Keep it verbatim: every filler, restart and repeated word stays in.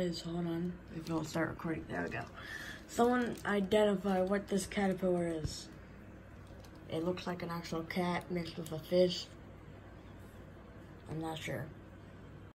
guys, hold on. If you'll start recording, there we go. Someone identify what this caterpillar is. It looks like an actual cat mixed with a fish. I'm not sure.